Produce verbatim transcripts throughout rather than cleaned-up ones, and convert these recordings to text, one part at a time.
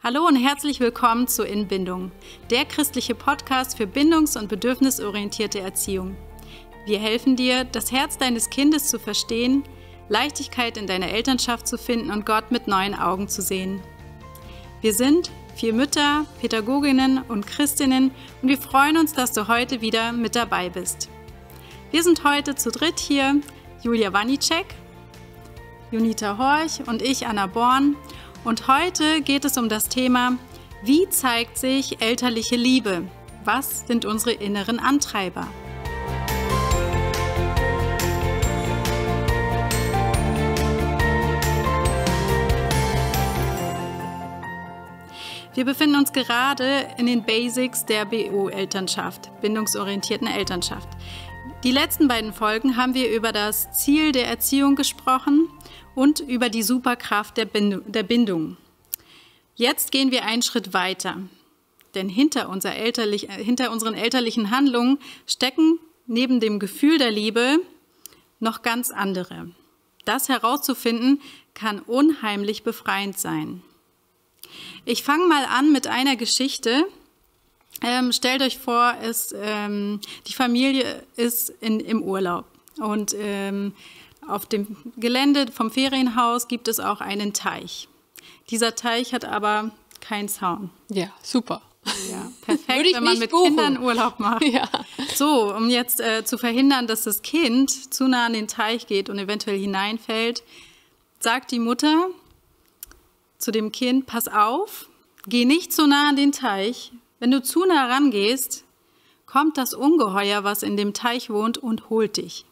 Hallo und herzlich willkommen zu Inbindung, der christliche Podcast für bindungs- und bedürfnisorientierte Erziehung. Wir helfen dir, das Herz deines Kindes zu verstehen, Leichtigkeit in deiner Elternschaft zu finden und Gott mit neuen Augen zu sehen. Wir sind vier Mütter, Pädagoginnen und Christinnen und wir freuen uns, dass du heute wieder mit dabei bist. Wir sind heute zu dritt hier, Julia Wanicek, Junita Horch und ich, Anna Born. Und heute geht es um das Thema, wie zeigt sich elterliche Liebe? Was sind unsere inneren Antreiber? Wir befinden uns gerade in den Basics der B O-Elternschaft, bindungsorientierten Elternschaft. Die letzten beiden Folgen haben wir über das Ziel der Erziehung gesprochen und über die Superkraft der Bindung, der Bindung. Jetzt gehen wir einen Schritt weiter, denn hinter, unser elterlich, hinter unseren elterlichen Handlungen stecken neben dem Gefühl der Liebe noch ganz andere. Das herauszufinden kann unheimlich befreiend sein. Ich fange mal an mit einer Geschichte. Ähm, stellt euch vor, es, ähm, die Familie ist in, im Urlaub und ähm, auf dem Gelände vom Ferienhaus gibt es auch einen Teich. Dieser Teich hat aber keinen Zaun. Ja, super. Ja, perfekt, wenn man mit buchen. Kindern Urlaub macht. Ja. So, um jetzt äh, zu verhindern, dass das Kind zu nah an den Teich geht und eventuell hineinfällt, sagt die Mutter zu dem Kind, pass auf, geh nicht zu nah an den Teich. Wenn du zu nah rangehst, kommt das Ungeheuer, was in dem Teich wohnt, und holt dich.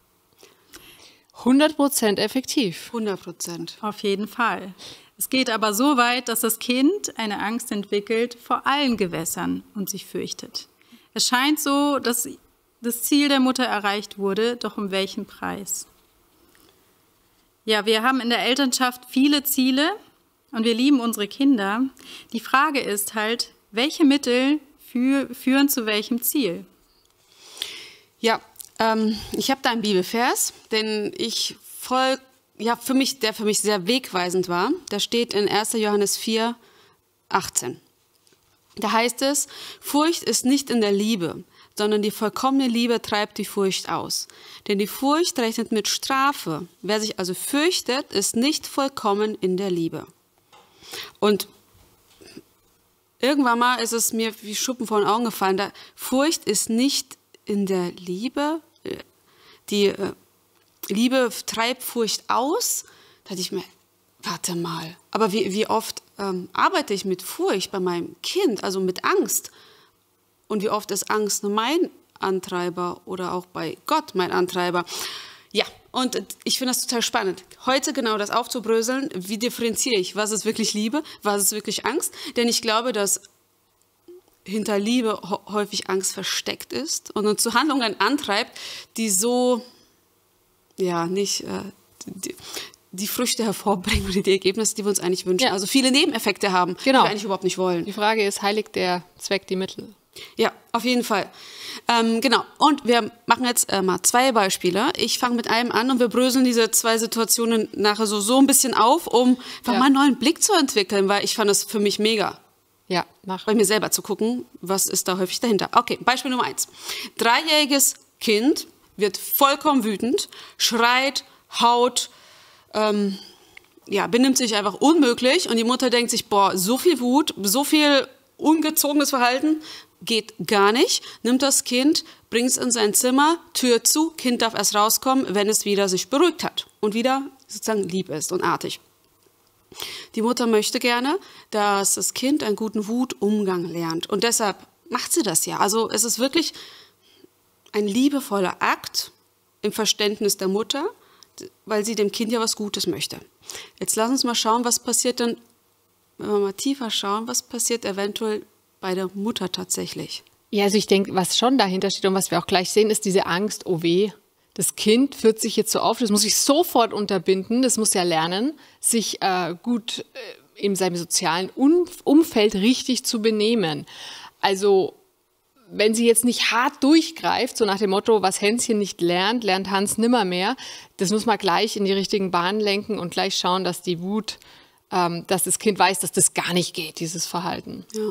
hundert Prozent effektiv. hundert Prozent. Auf jeden Fall. Es geht aber so weit, dass das Kind eine Angst entwickelt vor allen Gewässern und sich fürchtet. Es scheint so, dass das Ziel der Mutter erreicht wurde, doch um welchen Preis? Ja, wir haben in der Elternschaft viele Ziele und wir lieben unsere Kinder. Die Frage ist halt, welche Mittel für, führen zu welchem Ziel? Ja, ähm, ich habe da einen Bibelvers, den ich voll, ja, für mich, der für mich sehr wegweisend war. Da steht in erster Johannes vier, achtzehn. Da heißt es, Furcht ist nicht in der Liebe, sondern die vollkommene Liebe treibt die Furcht aus. Denn die Furcht rechnet mit Strafe. Wer sich also fürchtet, ist nicht vollkommen in der Liebe. Und irgendwann mal ist es mir wie Schuppen von den Augen gefallen. Da, Furcht ist nicht in der Liebe. Die äh, Liebe treibt Furcht aus. Da dachte ich mir, warte mal. Aber wie, wie oft ähm, arbeite ich mit Furcht bei meinem Kind, also mit Angst? Und wie oft ist Angst nur mein Antreiber oder auch bei Gott mein Antreiber? Ja, und ich finde das total spannend, heute genau das aufzubröseln. Wie differenziere ich, was ist wirklich Liebe, was ist wirklich Angst? Denn ich glaube, dass hinter Liebe häufig Angst versteckt ist und uns zu Handlungen antreibt, die so, ja, nicht äh, die, die Früchte hervorbringen oder die Ergebnisse, die wir uns eigentlich wünschen. Ja. Also viele Nebeneffekte haben, genau. die wir eigentlich überhaupt nicht wollen. Die Frage ist, heiligt der Zweck die Mittel? Ja, auf jeden Fall. Ähm, genau. Und wir machen jetzt äh, mal zwei Beispiele. Ich fange mit einem an und wir bröseln diese zwei Situationen nachher so, so ein bisschen auf, um einfach ja. mal einen neuen Blick zu entwickeln, weil ich fand das für mich mega. Ja, nach. Bei mir selber zu gucken, was ist da häufig dahinter. Okay, Beispiel Nummer eins. Dreijähriges Kind wird vollkommen wütend, schreit, haut, ähm, ja, benimmt sich einfach unmöglich und die Mutter denkt sich, boah, so viel Wut, so viel ungezogenes Verhalten, geht gar nicht, nimmt das Kind, bringt es in sein Zimmer, Tür zu, Kind darf erst rauskommen, wenn es wieder sich beruhigt hat und wieder sozusagen lieb ist und artig. Die Mutter möchte gerne, dass das Kind einen guten Wutumgang lernt und deshalb macht sie das ja. Also es ist wirklich ein liebevoller Akt im Verständnis der Mutter, weil sie dem Kind ja was Gutes möchte. Jetzt lass uns mal schauen, was passiert dann, wenn wir mal tiefer schauen, was passiert eventuell bei der Mutter tatsächlich. Ja, also ich denke, was schon dahinter steht und was wir auch gleich sehen, ist diese Angst, oh weh, das Kind führt sich jetzt so auf, das muss sich sofort unterbinden, das muss ja lernen, sich äh, gut äh, in seinem sozialen um Umfeld richtig zu benehmen. Also wenn sie jetzt nicht hart durchgreift, so nach dem Motto, was Hänschen nicht lernt, lernt Hans nimmermehr, das muss man gleich in die richtigen Bahnen lenken und gleich schauen, dass die Wut ähm, dass das Kind weiß, dass das gar nicht geht, dieses Verhalten. Ja.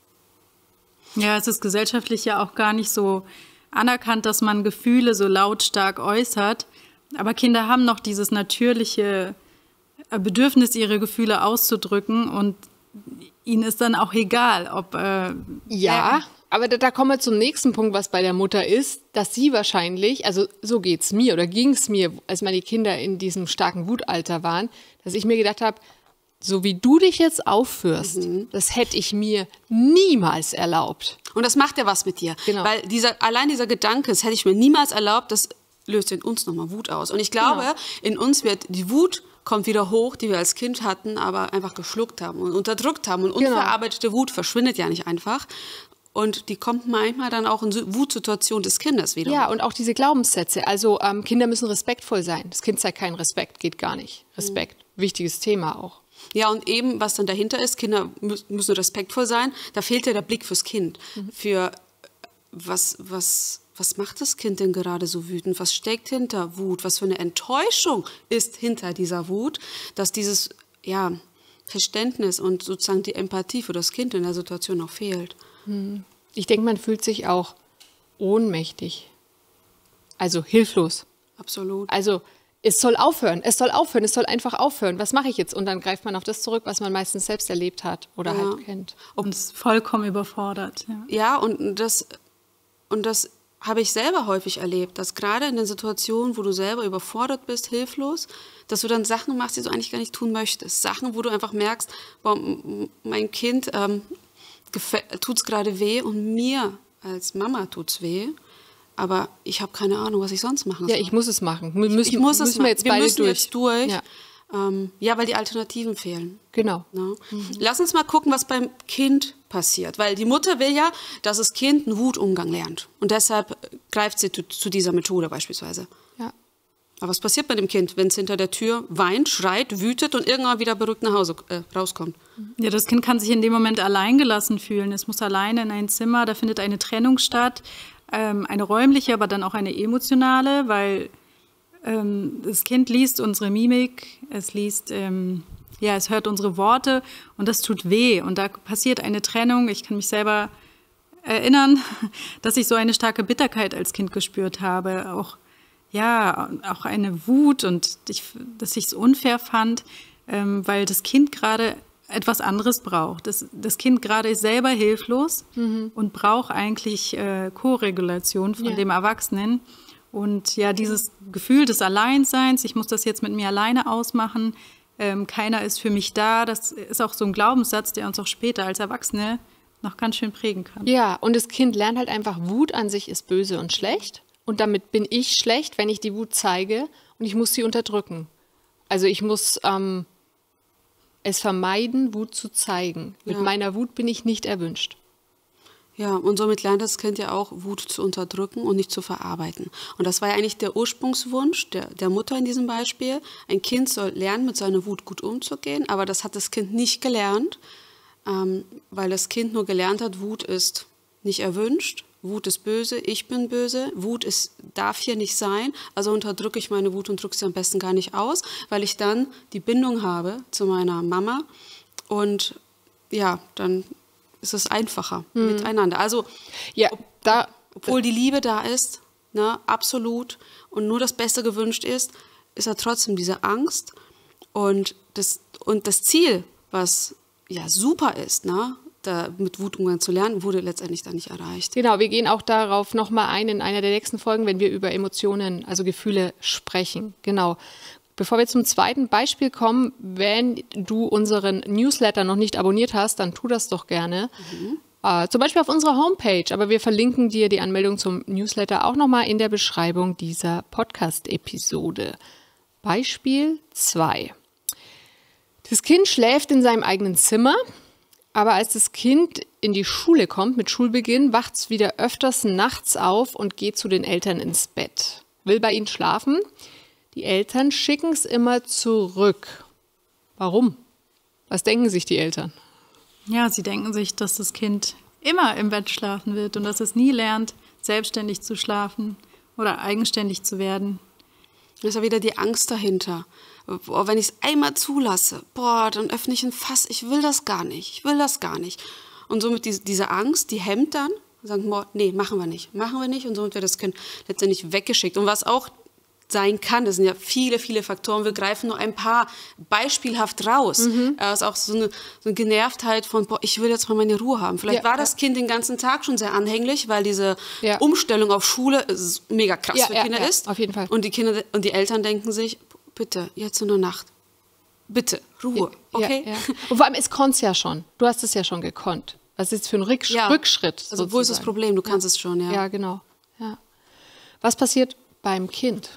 Ja, es ist gesellschaftlich ja auch gar nicht so anerkannt, dass man Gefühle so lautstark äußert. Aber Kinder haben noch dieses natürliche Bedürfnis, ihre Gefühle auszudrücken. Und ihnen ist dann auch egal, ob... Äh, ja, aber da, da kommen wir zum nächsten Punkt, was bei der Mutter ist, dass sie wahrscheinlich, also so geht's mir oder ging's mir, als meine Kinder in diesem starken Wutalter waren, dass ich mir gedacht habe, so wie du dich jetzt aufführst, mhm. das hätte ich mir niemals erlaubt. Und das macht ja was mit dir. Genau. Weil dieser, allein dieser Gedanke, das hätte ich mir niemals erlaubt, das löst in uns nochmal Wut aus. Und ich glaube, genau. in uns wird die Wut kommt wieder hoch, die wir als Kind hatten, aber einfach geschluckt haben und unterdrückt haben. Und unverarbeitete genau. Wut verschwindet ja nicht einfach. Und die kommt manchmal dann auch in Wutsituation des Kindes wieder. Ja, und auch diese Glaubenssätze. Also ähm, Kinder müssen respektvoll sein. Das Kind zeigt keinen Respekt, geht gar nicht. Respekt, mhm. wichtiges Thema auch. Ja, und eben, was dann dahinter ist, Kinder müssen respektvoll sein, da fehlt ja der Blick fürs Kind. Mhm. Für was, was, was macht das Kind denn gerade so wütend? Was steckt hinter Wut? Was für eine Enttäuschung ist hinter dieser Wut, dass dieses ja, Verständnis und sozusagen die Empathie für das Kind in der Situation noch fehlt. Mhm. Ich denke, man fühlt sich auch ohnmächtig. Also hilflos. Absolut. Also es soll aufhören, es soll aufhören, es soll einfach aufhören. Was mache ich jetzt? Und dann greift man auf das zurück, was man meistens selbst erlebt hat oder ja. halt kennt. Und ist vollkommen überfordert. Ja, ja und das, und das habe ich selber häufig erlebt, dass gerade in den Situationen, wo du selber überfordert bist, hilflos, dass du dann Sachen machst, die du eigentlich gar nicht tun möchtest. Sachen, wo du einfach merkst, boah, mein Kind ähm, tut es gerade weh und mir als Mama tut es weh. Aber ich habe keine Ahnung, was ich sonst machen soll. Ja, ich muss es machen. Wir müssen, ich muss es müssen wir jetzt wir beide müssen durch. jetzt durch. Ja. Ähm, ja, weil die Alternativen fehlen. Genau. Ja. Mhm. Lass uns mal gucken, was beim Kind passiert. Weil die Mutter will ja, dass das Kind einen Wutumgang lernt. Und deshalb greift sie zu, zu dieser Methode beispielsweise. Ja. Aber was passiert bei dem Kind, wenn es hinter der Tür weint, schreit, wütet und irgendwann wieder beruhigt nach Hause äh, rauskommt? Ja, das Kind kann sich in dem Moment alleingelassen fühlen. Es muss alleine in ein Zimmer, da findet eine Trennung statt. Ähm, eine räumliche, aber dann auch eine emotionale, weil ähm, das Kind liest unsere Mimik, es liest, ähm, ja, es hört unsere Worte und das tut weh. Und da passiert eine Trennung. Ich kann mich selber erinnern, dass ich so eine starke Bitterkeit als Kind gespürt habe. Auch, ja, auch eine Wut und ich, dass ich es unfair fand, ähm, weil das Kind gerade etwas anderes braucht. Das, das Kind gerade ist selber hilflos mhm. und braucht eigentlich äh, Co-Regulation von ja. dem Erwachsenen. Und ja, dieses Gefühl des Alleinseins, ich muss das jetzt mit mir alleine ausmachen, ähm, keiner ist für mich da, das ist auch so ein Glaubenssatz, der uns auch später als Erwachsene noch ganz schön prägen kann. Ja, und das Kind lernt halt einfach, Wut an sich ist böse und schlecht. Und damit bin ich schlecht, wenn ich die Wut zeige und ich muss sie unterdrücken. Also ich muss... Ähm, es vermeiden, Wut zu zeigen. Mit ja. meiner Wut bin ich nicht erwünscht. Ja, und somit lernt das Kind ja auch, Wut zu unterdrücken und nicht zu verarbeiten. Und das war ja eigentlich der Ursprungswunsch der, der Mutter in diesem Beispiel. Ein Kind soll lernen, mit seiner Wut gut umzugehen, aber das hat das Kind nicht gelernt, ähm, weil das Kind nur gelernt hat, Wut ist nicht erwünscht, Wut ist böse, ich bin böse, Wut ist, darf hier nicht sein, also unterdrücke ich meine Wut und drücke sie am besten gar nicht aus, weil ich dann die Bindung habe zu meiner Mama und ja, dann ist es einfacher mhm. miteinander. Also, ja, ob, da, obwohl die Liebe da ist, ne, absolut, und nur das Beste gewünscht ist, ist ja trotzdem diese Angst und das, und das Ziel, was ja super ist, ne, da mit Wut umgehen zu lernen, wurde letztendlich dann nicht erreicht. Genau, wir gehen auch darauf nochmal ein in einer der nächsten Folgen, wenn wir über Emotionen, also Gefühle sprechen. Genau. Bevor wir zum zweiten Beispiel kommen, wenn du unseren Newsletter noch nicht abonniert hast, dann tu das doch gerne. Mhm. Äh, zum Beispiel auf unserer Homepage, aber wir verlinken dir die Anmeldung zum Newsletter auch nochmal in der Beschreibung dieser Podcast-Episode. Beispiel zwei. Das Kind schläft in seinem eigenen Zimmer. Aber als das Kind in die Schule kommt, mit Schulbeginn, wacht es wieder öfters nachts auf und geht zu den Eltern ins Bett. Will bei ihnen schlafen. Die Eltern schicken es immer zurück. Warum? Was denken sich die Eltern? Ja, sie denken sich, dass das Kind immer im Bett schlafen wird und dass es nie lernt, selbstständig zu schlafen oder eigenständig zu werden. Da ist ja wieder die Angst dahinter. Boah, wenn ich es einmal zulasse, boah, dann öffne ich ein Fass, ich will das gar nicht, ich will das gar nicht. Und somit diese, diese Angst, die hemmt dann, und sagen, boah, nee, machen wir nicht, machen wir nicht. Und somit wird das Kind letztendlich weggeschickt. Und was auch sein kann, das sind ja viele, viele Faktoren. Wir greifen nur ein paar beispielhaft raus. Mhm. Es ist auch so eine, so eine Genervtheit von, boah, ich will jetzt mal meine Ruhe haben. Vielleicht ja, war das ja. Kind den ganzen Tag schon sehr anhänglich, weil diese ja. Umstellung auf Schule mega krass ja, für Kinder ja, ja, ist. Auf jeden Fall. Und die Kinder und die Eltern denken sich, bitte, jetzt in der Nacht. Bitte, Ruhe, okay? Ja, ja. Und vor allem, es konnt's ja schon. Du hast es ja schon gekonnt. Was ist jetzt für ein Rücksch ja. Rückschritt? Also, sozusagen. Wo ist das Problem? Du kannst ja. es schon, ja. Ja, genau. Ja. Was passiert beim Kind?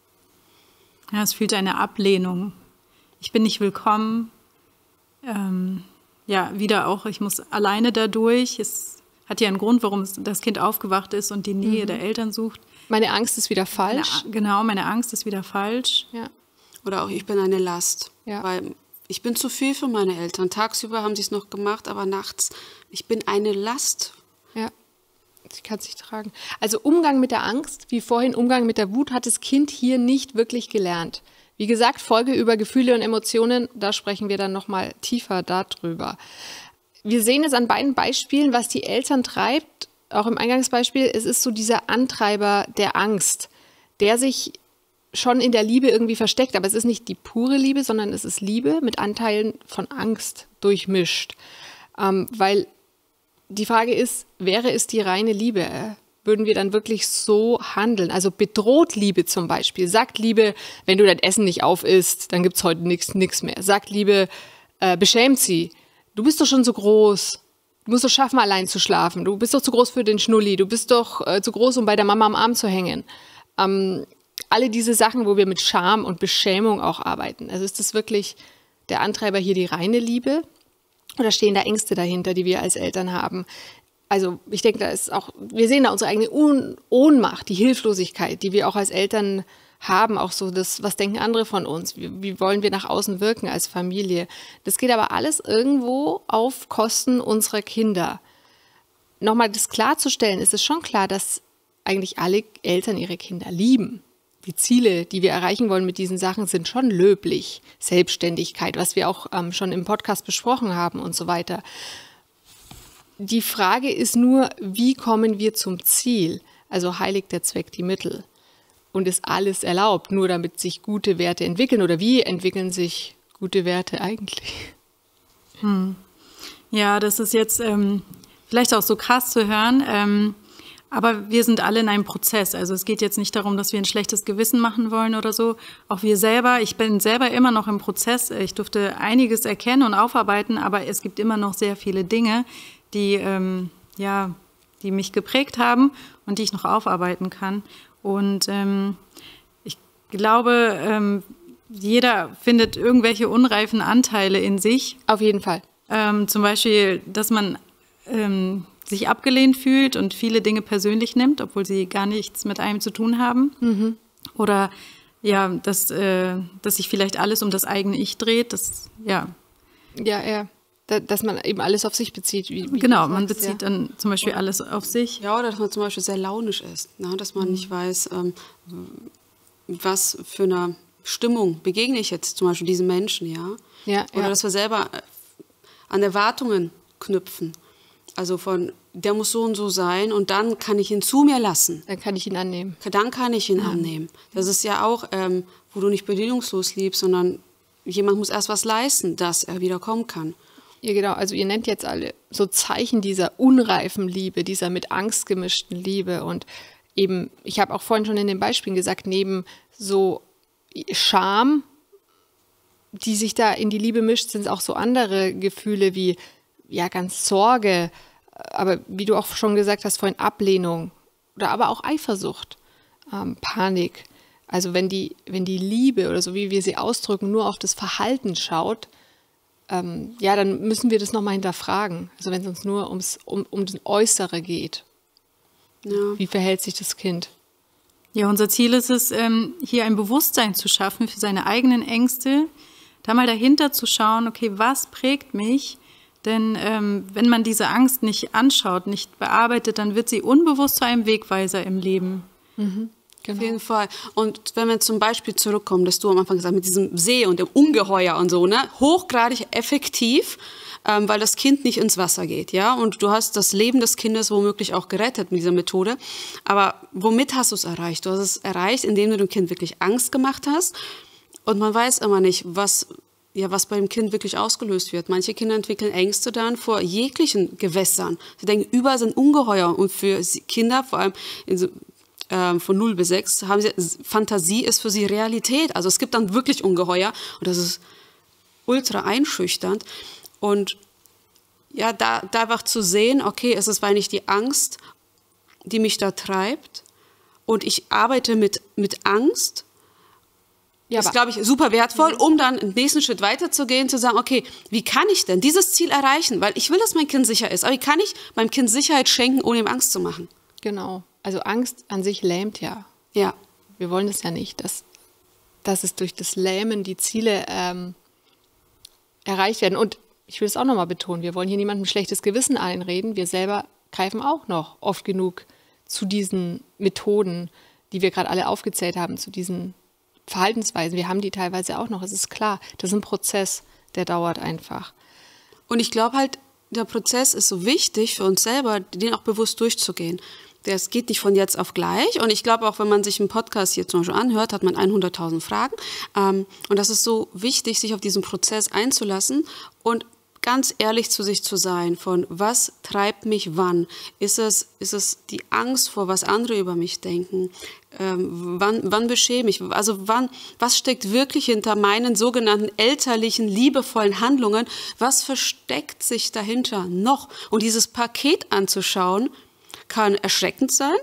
Ja, es fühlt eine Ablehnung. Ich bin nicht willkommen. Ähm, ja, wieder auch, ich muss alleine dadurch. Es hat ja einen Grund, warum das Kind aufgewacht ist und die Nähe mhm. der Eltern sucht. Meine Angst ist wieder falsch. Meine, genau, meine Angst ist wieder falsch. Ja. Oder auch, ich bin eine Last. Ja. Weil ich bin zu viel für meine Eltern. Tagsüber haben sie es noch gemacht, aber nachts, ich bin eine Last. Ja. Ich kann es nicht tragen. Also Umgang mit der Angst, wie vorhin Umgang mit der Wut, hat das Kind hier nicht wirklich gelernt. Wie gesagt, Folge über Gefühle und Emotionen, da sprechen wir dann nochmal tiefer darüber. Wir sehen es an beiden Beispielen, was die Eltern treibt, auch im Eingangsbeispiel, es ist so dieser Antreiber der Angst, der sich schon in der Liebe irgendwie versteckt, aber es ist nicht die pure Liebe, sondern es ist Liebe mit Anteilen von Angst durchmischt, ähm, weil die Frage ist, wäre es die reine Liebe? Würden wir dann wirklich so handeln? Also bedroht Liebe zum Beispiel. Sagt Liebe, wenn du dein Essen nicht auf isst, dann gibt es heute nichts nix mehr. Sagt Liebe, äh, beschämt sie. Du bist doch schon so groß. Du musst doch schaffen, allein zu schlafen. Du bist doch zu groß für den Schnulli. Du bist doch äh, zu groß, um bei der Mama am Arm zu hängen. Ähm, alle diese Sachen, wo wir mit Scham und Beschämung auch arbeiten. Also ist das wirklich der Antreiber hier die reine Liebe? Oder stehen da Ängste dahinter, die wir als Eltern haben? Also ich denke, da ist auch, wir sehen da unsere eigene Ohnmacht, die Hilflosigkeit, die wir auch als Eltern haben, auch so das, was denken andere von uns? Wie, wie wollen wir nach außen wirken als Familie? Das geht aber alles irgendwo auf Kosten unserer Kinder. Nochmal das klarzustellen, ist es schon klar, dass eigentlich alle Eltern ihre Kinder lieben. Die Ziele, die wir erreichen wollen mit diesen Sachen, sind schon löblich. Selbstständigkeit, was wir auch ähm, schon im Podcast besprochen haben und so weiter. Die Frage ist nur, wie kommen wir zum Ziel? Also heiligt der Zweck die Mittel. Und ist alles erlaubt, nur damit sich gute Werte entwickeln? Oder wie entwickeln sich gute Werte eigentlich? Hm. Ja, das ist jetzt ähm, vielleicht auch so krass zu hören. Ähm, Aber wir sind alle in einem Prozess. Also es geht jetzt nicht darum, dass wir ein schlechtes Gewissen machen wollen oder so. Auch wir selber, ich bin selber immer noch im Prozess. Ich durfte einiges erkennen und aufarbeiten, aber es gibt immer noch sehr viele Dinge, die, ähm, ja, die mich geprägt haben und die ich noch aufarbeiten kann. Und ähm, ich glaube, ähm, jeder findet irgendwelche unreifen Anteile in sich. Auf jeden Fall. Ähm, zum Beispiel, dass man ähm, sich abgelehnt fühlt und viele Dinge persönlich nimmt, obwohl sie gar nichts mit einem zu tun haben. Mhm. Oder ja, dass, äh, dass sich vielleicht alles um das eigene Ich dreht. Das, ja. Ja, ja. Da, dass man eben alles auf sich bezieht. Wie, wie genau, man sagst, bezieht ja. dann zum Beispiel alles auf sich. Ja, oder dass man zum Beispiel sehr launisch ist. Ne? Dass man mhm. nicht weiß, ähm, was für eine Stimmung begegne ich jetzt zum Beispiel diesen Menschen. Ja? Ja, oder ja. dass wir selber an Erwartungen knüpfen. Also von, der muss so und so sein und dann kann ich ihn zu mir lassen. Dann kann ich ihn annehmen. Dann kann ich ihn ja. annehmen. Das ist ja auch, ähm, wo du nicht bedingungslos liebst, sondern jemand muss erst was leisten, dass er wieder kommen kann. Ja, genau. Also ihr nennt jetzt alle so Zeichen dieser unreifen Liebe, dieser mit Angst gemischten Liebe. Und eben, ich habe auch vorhin schon in den Beispielen gesagt, neben so Scham, die sich da in die Liebe mischt, sind es auch so andere Gefühle wie ja, ganz Sorge, aber wie du auch schon gesagt hast, vorhin Ablehnung oder aber auch Eifersucht, ähm, Panik. Also wenn die, wenn die Liebe oder so wie wir sie ausdrücken, nur auf das Verhalten schaut, ähm, ja, dann müssen wir das nochmal hinterfragen. Also wenn es uns nur ums, um, um das Äußere geht. Ja. Wie verhält sich das Kind? Ja, unser Ziel ist es, ähm, hier ein Bewusstsein zu schaffen für seine eigenen Ängste, da mal dahinter zu schauen, okay, was prägt mich? Denn ähm, wenn man diese Angst nicht anschaut, nicht bearbeitet, dann wird sie unbewusst zu einem Wegweiser im Leben. Mhm. Genau. Auf jeden Fall. Und wenn wir zum Beispiel zurückkommen, dass du am Anfang gesagt hast, mit diesem See und dem Ungeheuer und so, ne, hochgradig effektiv, ähm, weil das Kind nicht ins Wasser geht, ja, und du hast das Leben des Kindes womöglich auch gerettet mit dieser Methode. Aber womit hast du es erreicht? Du hast es erreicht, indem du dem Kind wirklich Angst gemacht hast. Und man weiß immer nicht, was, ja, was bei dem Kind wirklich ausgelöst wird. Manche Kinder entwickeln Ängste dann vor jeglichen Gewässern. Sie denken, überall sind Ungeheuer. Und für Kinder, vor allem in so, ähm, von null bis sechs, haben sie, Fantasie ist für sie Realität. Also es gibt dann wirklich Ungeheuer. Und das ist ultra einschüchternd. Und ja, da, da einfach zu sehen, okay, es ist eigentlich die Angst, die mich da treibt. Und ich arbeite mit, mit Angst. Ja, ist, glaube ich, super wertvoll, um dann im nächsten Schritt weiterzugehen, zu sagen, okay, wie kann ich denn dieses Ziel erreichen? Weil ich will, dass mein Kind sicher ist. Aber wie kann ich meinem Kind Sicherheit schenken, ohne ihm Angst zu machen? Genau. Also Angst an sich lähmt ja. Ja. Wir wollen es ja nicht, dass, dass es durch das Lähmen die Ziele ähm, erreicht werden. Und ich will es auch nochmal betonen, wir wollen hier niemandem schlechtes Gewissen einreden. Wir selber greifen auch noch oft genug zu diesen Methoden, die wir gerade alle aufgezählt haben, zu diesen Verhaltensweisen. Wir haben die teilweise auch noch. Es ist klar, das ist ein Prozess, der dauert einfach. Und ich glaube halt, der Prozess ist so wichtig für uns selber, den auch bewusst durchzugehen. Das geht nicht von jetzt auf gleich. Und ich glaube auch, wenn man sich einen Podcast hier zum Beispiel anhört, hat man hunderttausend Fragen. Und das ist so wichtig, sich auf diesen Prozess einzulassen und ganz ehrlich zu sich zu sein, von was treibt mich wann? Ist es, ist es die Angst vor, was andere über mich denken? Ähm, wann, wann beschäme ich? Also wann, was steckt wirklich hinter meinen sogenannten elterlichen, liebevollen Handlungen? Was versteckt sich dahinter noch? Und dieses Paket anzuschauen, kann erschreckend sein,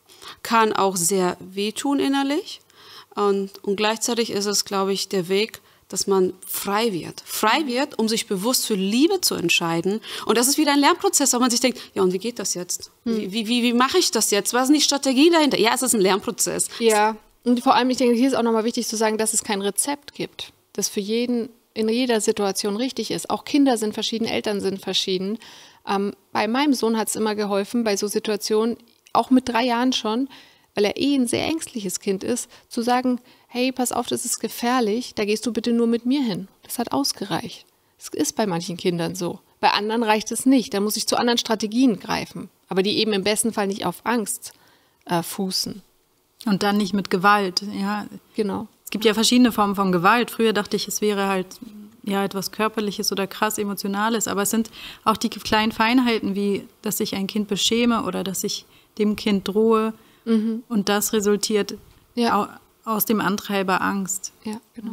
kann auch sehr wehtun innerlich. Und, und gleichzeitig ist es, glaube ich, der Weg, dass man frei wird. Frei wird, um sich bewusst für Liebe zu entscheiden. Und das ist wieder ein Lernprozess, wo man sich denkt, ja, und wie geht das jetzt? Wie, wie, wie, wie mache ich das jetzt? Was ist die Strategie dahinter? Ja, es ist ein Lernprozess. Ja, und vor allem, ich denke, hier ist auch nochmal wichtig zu sagen, dass es kein Rezept gibt, das für jeden in jeder Situation richtig ist. Auch Kinder sind verschieden, Eltern sind verschieden. Ähm, bei meinem Sohn hat es immer geholfen, bei so Situationen, auch mit drei Jahren schon, weil er eh ein sehr ängstliches Kind ist, zu sagen, hey, pass auf, das ist gefährlich, da gehst du bitte nur mit mir hin. Das hat ausgereicht. Das ist bei manchen Kindern so. Bei anderen reicht es nicht. Da muss ich zu anderen Strategien greifen, aber die eben im besten Fall nicht auf Angst äh, fußen. Und dann nicht mit Gewalt. Ja. Genau. Es gibt ja verschiedene Formen von Gewalt. Früher dachte ich, es wäre halt ja, etwas Körperliches oder krass Emotionales, aber es sind auch die kleinen Feinheiten, wie dass ich ein Kind beschäme oder dass ich dem Kind drohe. Mhm. Und das resultiert ja aus dem Antreiber Angst. Ja, genau.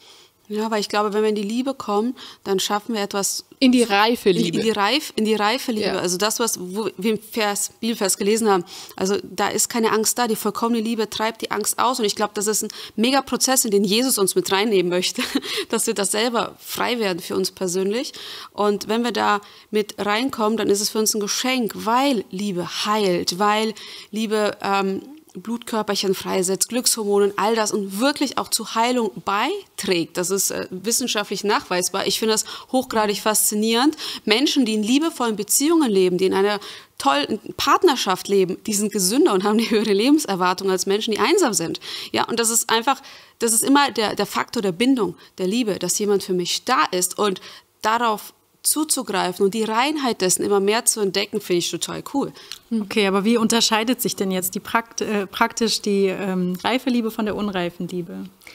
Ja, weil ich glaube, wenn wir in die Liebe kommen, dann schaffen wir etwas... In die reife Liebe. In, in, die, Reif, in die reife Liebe. Ja. Also das, was wo wir im Vers, Bibelvers gelesen haben. Also da ist keine Angst da. Die vollkommene Liebe treibt die Angst aus. Und ich glaube, das ist ein mega Prozess, in den Jesus uns mit reinnehmen möchte. Dass wir das selber frei werden für uns persönlich. Und wenn wir da mit reinkommen, dann ist es für uns ein Geschenk, weil Liebe heilt, weil Liebe... Ähm, Blutkörperchen freisetzt, Glückshormone und all das und wirklich auch zur Heilung beiträgt. Das ist äh, wissenschaftlich nachweisbar. Ich finde das hochgradig faszinierend. Menschen, die in liebevollen Beziehungen leben, die in einer tollen Partnerschaft leben, die sind gesünder und haben eine höhere Lebenserwartung als Menschen, die einsam sind. Ja, und das ist einfach, das ist immer der, der Faktor der Bindung, der Liebe, dass jemand für mich da ist und darauf zuzugreifen und die Reinheit dessen immer mehr zu entdecken, finde ich total cool. Okay, aber wie unterscheidet sich denn jetzt die Prakt äh, praktisch die ähm, reife Liebe von der unreifen Liebe?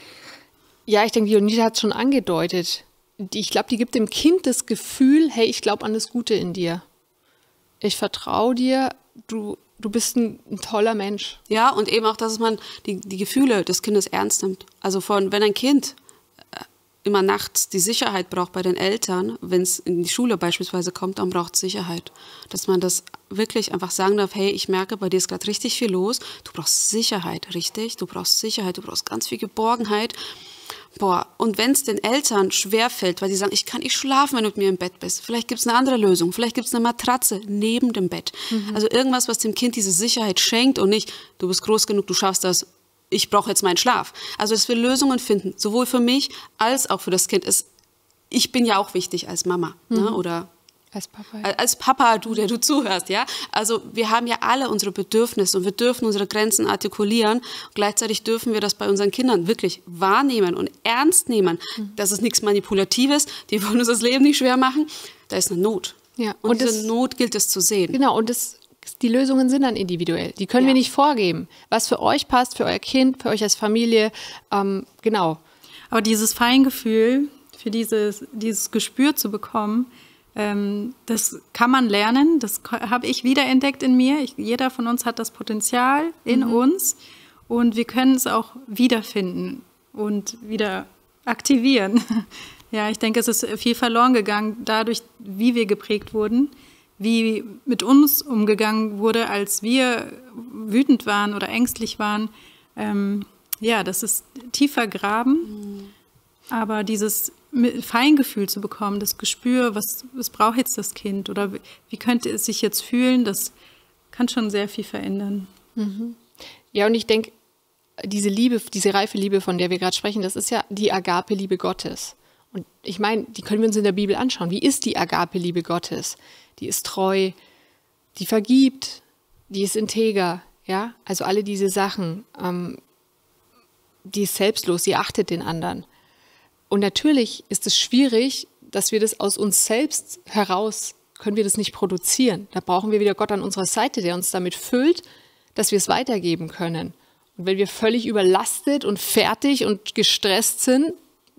Ja, ich denke, Jonita hat es schon angedeutet. Die, ich glaube, die gibt dem Kind das Gefühl, hey, ich glaube an das Gute in dir. Ich vertraue dir, du, du bist ein, ein toller Mensch. Ja, und eben auch, dass man die, die Gefühle des Kindes ernst nimmt. Also von, wenn ein Kind immer nachts die Sicherheit braucht bei den Eltern, wenn es in die Schule beispielsweise kommt, dann braucht es Sicherheit. Dass man das wirklich einfach sagen darf, hey, ich merke, bei dir ist gerade richtig viel los, du brauchst Sicherheit, richtig? Du brauchst Sicherheit, du brauchst ganz viel Geborgenheit. Boah, und wenn es den Eltern schwerfällt, weil sie sagen, ich kann nicht schlafen, wenn du mit mir im Bett bist, vielleicht gibt es eine andere Lösung, vielleicht gibt es eine Matratze neben dem Bett. Mhm. Also irgendwas, was dem Kind diese Sicherheit schenkt und nicht, du bist groß genug, du schaffst das, ich brauche jetzt meinen Schlaf. Also, dass wir Lösungen finden, sowohl für mich als auch für das Kind. Es, ich bin ja auch wichtig als Mama. Mhm. Ne? Oder Als Papa. Ja. Als Papa, du, der du zuhörst, ja. Also wir haben ja alle unsere Bedürfnisse und wir dürfen unsere Grenzen artikulieren. Gleichzeitig dürfen wir das bei unseren Kindern wirklich wahrnehmen und ernst nehmen. Mhm. Das ist nichts Manipulatives, die wollen uns das Leben nicht schwer machen. Da ist eine Not. Ja. Und, und diese das, Not gilt es zu sehen. Genau, und das, die Lösungen sind dann individuell. Die können ja. wir nicht vorgeben. Was für euch passt, für euer Kind, für euch als Familie, ähm, genau. Aber dieses Feingefühl, für dieses, dieses Gespür zu bekommen, ähm, das kann man lernen. Das habe ich wiederentdeckt in mir. Ich, jeder von uns hat das Potenzial in mhm. uns und wir können es auch wiederfinden und wieder aktivieren. Ja, ich denke, es ist viel verloren gegangen dadurch, wie wir geprägt wurden, wie mit uns umgegangen wurde, als wir wütend waren oder ängstlich waren. Ähm, ja, das ist tief vergraben. Mhm. Aber dieses Feingefühl zu bekommen, das Gespür, was, was braucht jetzt das Kind oder wie könnte es sich jetzt fühlen, das kann schon sehr viel verändern. Mhm. Ja, und ich denke, diese Liebe, diese reife Liebe, von der wir gerade sprechen, das ist ja die Agape-Liebe Gottes. Und ich meine, die können wir uns in der Bibel anschauen. Wie ist die Agape-Liebe Gottes? Die ist treu, die vergibt, die ist integer, ja, also alle diese Sachen, ähm, die ist selbstlos, sie achtet den anderen. Und natürlich ist es schwierig, dass wir das aus uns selbst heraus, können wir das nicht produzieren. Da brauchen wir wieder Gott an unserer Seite, der uns damit füllt, dass wir es weitergeben können. Und wenn wir völlig überlastet und fertig und gestresst sind,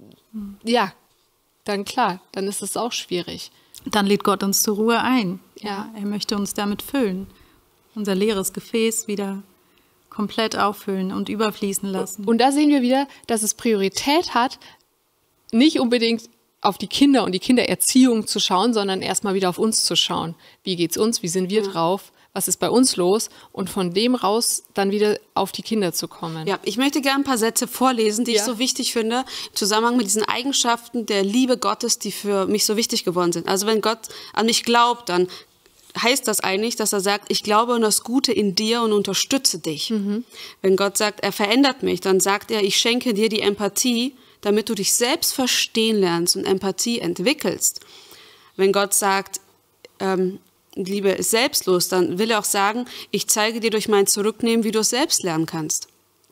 ja, dann klar, dann ist es auch schwierig. Dann lädt Gott uns zur Ruhe ein. Ja, er möchte uns damit füllen. Unser leeres Gefäß wieder komplett auffüllen und überfließen lassen. Und da sehen wir wieder, dass es Priorität hat, nicht unbedingt auf die Kinder und die Kindererziehung zu schauen, sondern erstmal wieder auf uns zu schauen. Wie geht's uns? Wie sind wir ja. drauf? Was ist bei uns los? Und von dem raus dann wieder auf die Kinder zu kommen. Ja, ich möchte gerne ein paar Sätze vorlesen, die ja. ich so wichtig finde, im Zusammenhang mit diesen Eigenschaften der Liebe Gottes, die für mich so wichtig geworden sind. Also wenn Gott an mich glaubt, dann heißt das eigentlich, dass er sagt, ich glaube an das Gute in dir und unterstütze dich. Mhm. Wenn Gott sagt, er verändert mich, dann sagt er, ich schenke dir die Empathie, damit du dich selbst verstehen lernst und Empathie entwickelst. Wenn Gott sagt, ähm, Liebe ist selbstlos, dann will er auch sagen, ich zeige dir durch mein Zurücknehmen, wie du es selbst lernen kannst.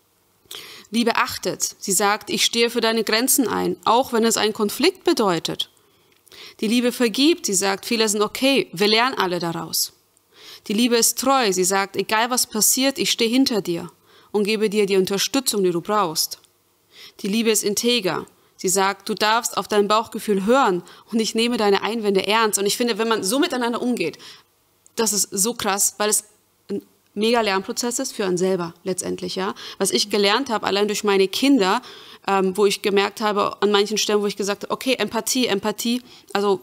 Liebe achtet. Sie sagt, ich stehe für deine Grenzen ein, auch wenn es einen Konflikt bedeutet. Die Liebe vergibt. Sie sagt, Fehler sind okay, wir lernen alle daraus. Die Liebe ist treu. Sie sagt, egal was passiert, ich stehe hinter dir und gebe dir die Unterstützung, die du brauchst. Die Liebe ist integer. Sie sagt, du darfst auf dein Bauchgefühl hören und ich nehme deine Einwände ernst. Und ich finde, wenn man so miteinander umgeht, das ist so krass, weil es ein mega Lernprozess ist für einen selber letztendlich. Ja? Was ich gelernt habe, allein durch meine Kinder, ähm, wo ich gemerkt habe, an manchen Stellen, wo ich gesagt habe, okay, Empathie, Empathie, also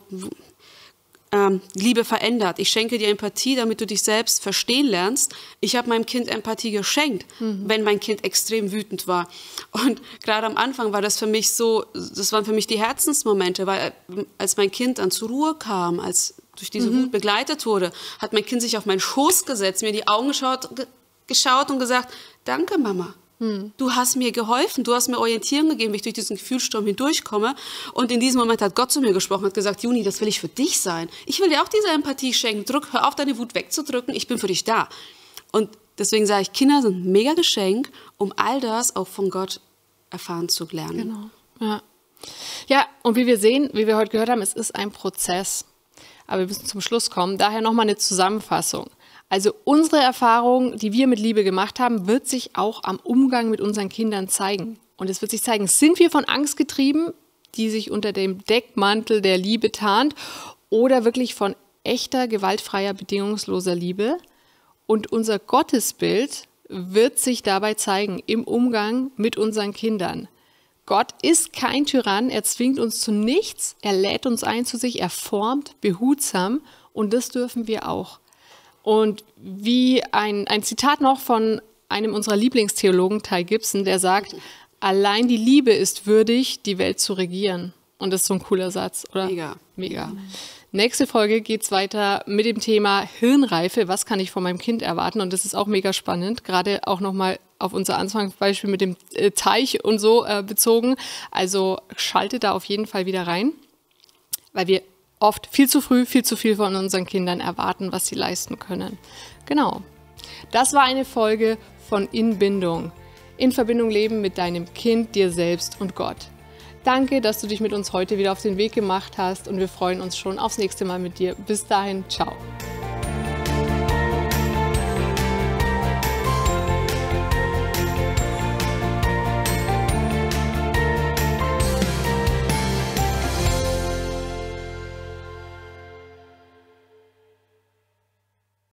ähm, Liebe verändert. Ich schenke dir Empathie, damit du dich selbst verstehen lernst. Ich habe meinem Kind Empathie geschenkt, mhm. wenn mein Kind extrem wütend war. Und gerade am Anfang war das für mich so, das waren für mich die Herzensmomente, weil als mein Kind dann zur Ruhe kam, als durch diese mhm. Wut begleitet wurde, hat mein Kind sich auf meinen Schoß gesetzt, mir in die Augen geschaut, ge- geschaut und gesagt, danke Mama. Du hast mir geholfen, du hast mir Orientierung gegeben, wie ich durch diesen Gefühlssturm hindurchkomme. Und in diesem Moment hat Gott zu mir gesprochen, hat gesagt, Juni, das will ich für dich sein. Ich will dir auch diese Empathie schenken. Drück, hör auf, deine Wut wegzudrücken. Ich bin für dich da. Und deswegen sage ich, Kinder sind ein mega Geschenk, um all das auch von Gott erfahren zu lernen. Genau. Ja. Ja, und wie wir sehen, wie wir heute gehört haben, es ist ein Prozess. Aber wir müssen zum Schluss kommen. Daher nochmal eine Zusammenfassung. Also unsere Erfahrung, die wir mit Liebe gemacht haben, wird sich auch am Umgang mit unseren Kindern zeigen. Und es wird sich zeigen, sind wir von Angst getrieben, die sich unter dem Deckmantel der Liebe tarnt, oder wirklich von echter, gewaltfreier, bedingungsloser Liebe. Und unser Gottesbild wird sich dabei zeigen im Umgang mit unseren Kindern. Gott ist kein Tyrann, er zwingt uns zu nichts, er lädt uns ein zu sich, er formt behutsam und das dürfen wir auch. Und wie ein, ein Zitat noch von einem unserer Lieblingstheologen, Ty Gibson, der sagt, allein die Liebe ist würdig, die Welt zu regieren. Und das ist so ein cooler Satz, oder? Mega. Mega. Mhm. Nächste Folge geht es weiter mit dem Thema Hirnreife. Was kann ich von meinem Kind erwarten? Und das ist auch mega spannend, gerade auch nochmal auf unser Anfangsbeispiel mit dem äh, Teich und so äh, bezogen. Also schaltet da auf jeden Fall wieder rein, weil wir oft viel zu früh, viel zu viel von unseren Kindern erwarten, was sie leisten können. Genau. Das war eine Folge von Inbindung. In Verbindung leben mit deinem Kind, dir selbst und Gott. Danke, dass du dich mit uns heute wieder auf den Weg gemacht hast und wir freuen uns schon aufs nächste Mal mit dir. Bis dahin, ciao.